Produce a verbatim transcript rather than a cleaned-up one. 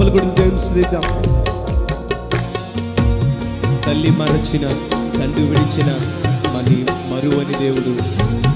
చప్పట్లు కూడా దేవుని స్తుతిద్దాం. తల్లి మరచిన, తండ్రి విడిచిన మరి మరువని దేవుడు.